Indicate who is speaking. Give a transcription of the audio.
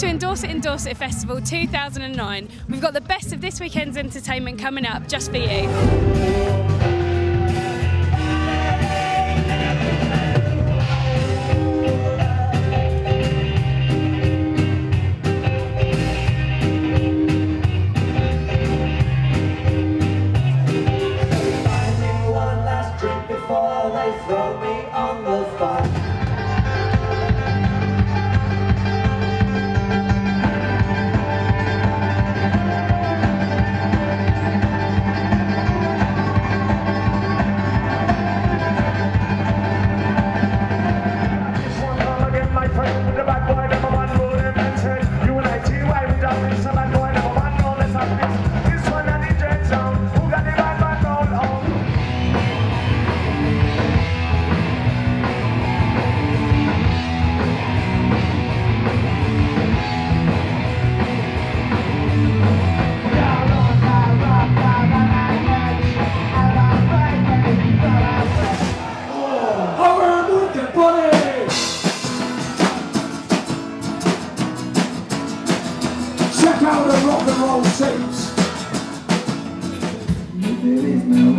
Speaker 1: to Endorse It Festival 2009. We've got the best of this weekend's entertainment coming up just for you.
Speaker 2: Throw me on the fire. This one come again, my friend, with the bad boy, number one rule in mention. UNITY, we done this, a bad boy, number one rule, let's have this. This one and the jet sound, who got the bad man roll on?
Speaker 3: Check out the rock and roll tapes. There is no